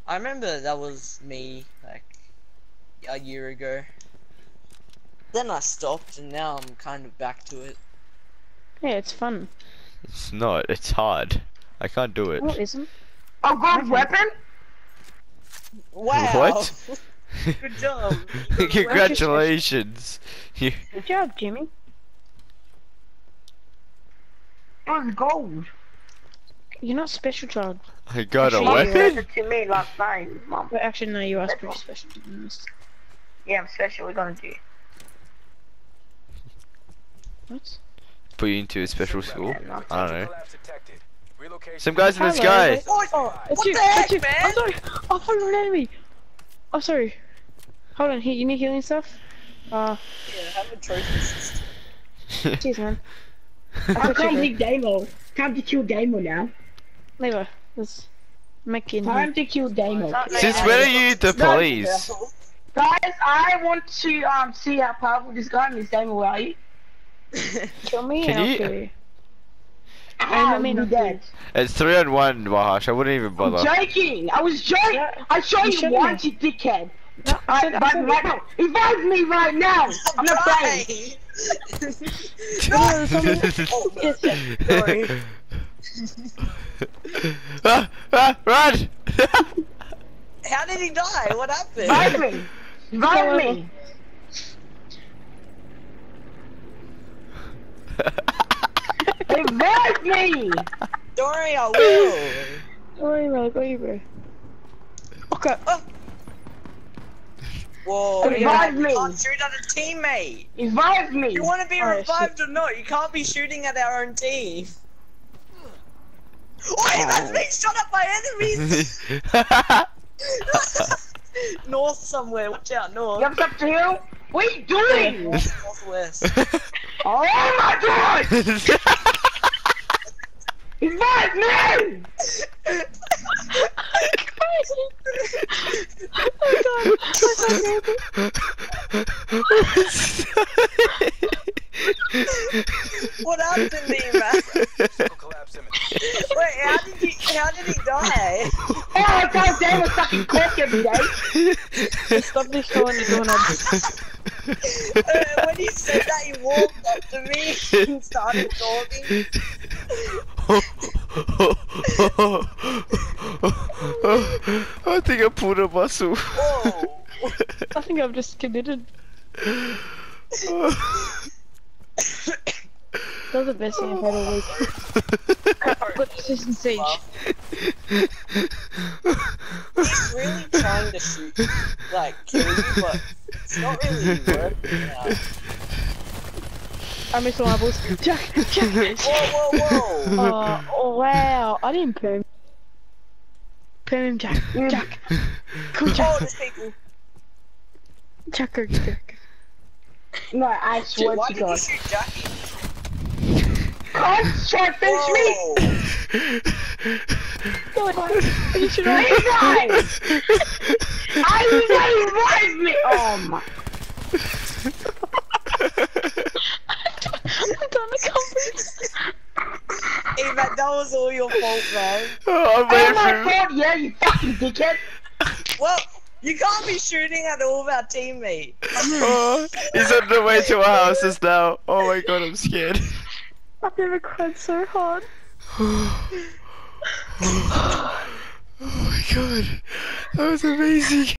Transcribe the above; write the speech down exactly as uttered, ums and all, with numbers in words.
I remember that was me like a year ago. Then I stopped, and now I'm kind of back to it. Yeah, it's fun. It's not. It's hard. I can't do it. No, it isn't. Oh, good weapon? Wow! What? Good job. Congratulations. You. Good job, Jimmy. It was gold. You're not special, child. I got a Actually, Mom you- said weapon. it to me last night, Mom. But actually, no, you are pretty special, to be honest. Yeah, I'm special. We're gonna do. What? Put you into a special school. Yeah, no. I don't know. Collapse detected. Relocation. Some guys in the Hello, sky. wait. Oh, it's What you, the heck, it's you. man? I'm sorry. Oh, hold on, enemy. Oh, sorry. Hold on, here, you need healing stuff? Uh, Yeah, have a trophy system. cheers, man. Oh, time to Damo. Time to kill Damo now. Lever, let's make it in Time here. to kill Damo. Since when are you the police? Guys, I want to um see how powerful this guy is. Damo, where are you? Kill me Can and I'll you- kill you. How I mean, you dead? It's three on one, Wahash. I wouldn't even I'm bother. joking. I was joking. I showed You you showed once, me. you dickhead. No, I said, I But said, right now, revive me right now. I'm not playing. no, something- Oh, yes, yes, sorry. ah, ah, run! How did he die? What happened? Revive me. Revive me. Revive me. Don't worry, I will. Don't worry, bro, go you, bro. Okay. Whoa, Revive you me. can't shoot at a teammate. Revive me. You want to be Alright, revived or not? You can't be shooting at our own team. Wait, that's being shot at by enemies! North somewhere, watch out, north. Jump up to hill. What are you doing? North, northwest. Oh my god! Revive me! What happened to you, man? Physical collapse imminent. Wait, how did he, how did he die? Oh, I can't damn a fucking cook every day. Stop this showing the donuts. Uh, when he said that, he walked up to me and started talking. I think I pulled a muscle. Whoa. I think I've just committed. That's the best thing I've had all week. But this isn't Siege. He's really trying to shoot, like, kill you, but it's not really working out. I missed all my balls. Jack! Jack! Whoa, whoa, whoa! Oh, oh, wow. I didn't perm. Perm him, Jack. Jack. Come on, Oh, Jack. there's people. Jack, go, Jack. No, I swear Why to did you God. shoot Jackie? Come try to finish me! Whoa. Go on. You should have. Revive! I revive me! Oh my. I'm done the conference. Hey, man, that was all your fault, man. Oh, I'm Oh waiting my for God, yeah, you fucking dickhead! Well, you can't be shooting at all of our teammates. Oh, he's on the way to our houses now. Oh my god, I'm scared. I've never cried so hard. Oh my god, that was amazing.